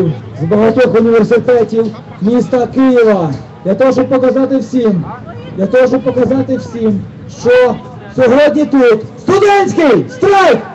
з багатьох університетів міста Києва, для того, щоб показати всім, що сьогодні тут студентський страйк